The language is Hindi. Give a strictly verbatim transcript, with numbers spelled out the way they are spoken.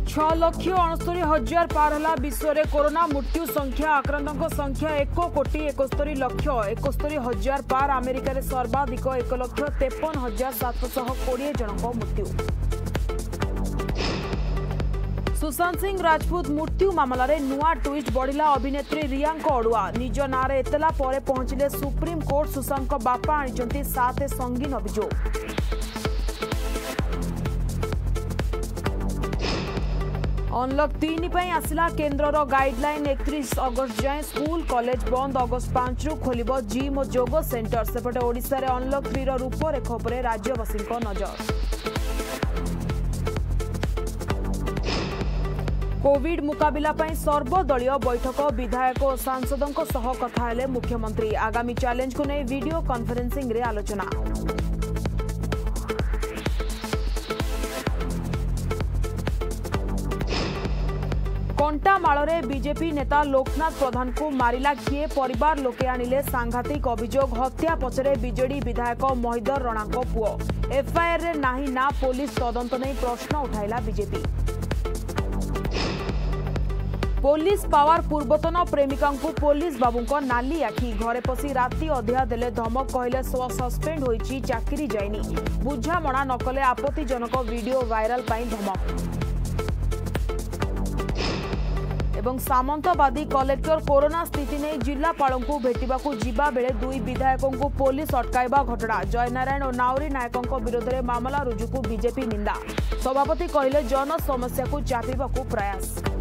छह लक्ष अणस्तरी हजार पार है विश्व में कोरोना मृत्यु संख्या आक्रांतों संख्या एक कोटी एकस्तरी लक्ष एकस्तरी हजार पार अमेरिका रे सर्वाधिक एक लक्ष तेपन हजार सातशह कोड़े जनक मृत्यु। सुशांत सिंह राजपूत मृत्यु मामलें नुआ ट्विस्ट बढ़िला अभिनेत्री रियांका अड़ुआ निज नारे एतला पर पहुंचले सुप्रीम कोर्ट सुशांत बापा आनी सात संगीन अभियोग। अनलक तीन पर आसला केन्द्रर गाइडलाइन एकतीस अगस्त जाए स्कूल कॉलेज बंद अगस्त पांच रु खोल जिम और योग सेंटर सेपटे ओडिशा रे अनलक थ्री रूपरेख पर राज्यवासी नजर। कोविड मुकाबिला पई सर्वदलीय बैठक विधायक और सांसदों सह कथा हेले मुख्यमंत्री आगामी चैलेंज को नहीं वीडियो कॉन्फ्रेंसिंग रे आलोचना। कंटामाଳରେ बीजेपी नेता लोकनाथ प्रधान को मारिला किए परिवार लोके आनिले सांघातिक अभियोग हत्या पछरे बीजेडी विधायक महिदर राणा पुओ एफआईआर रे नाही ना पुलिस तदंत नहीं प्रश्न उठाइला बीजेपी। पुलिस पावर पूर्वतन प्रेमिका को पुलिस बाबू को नाली आखि घरे पसी राति अधिया देले धमक कहले स्व सस्पेंड होईची चाकरी जाइनी बुझामणा नकले आपत्तिजनक वीडियो वायरल पाई धमक। एवं सामंतवादी कलेक्टर कोरोना स्थिति नहीं जिलापाल को भेटिबाकू जिबा बेले दुई विधायकों को पुलिस अटकाइबा घटना जयनारायण और नाउरी नायकों विरोध में मामला रुजुकू बीजेपी निंदा सभापति कहले जन समस्या को चापिबाकू प्रयास।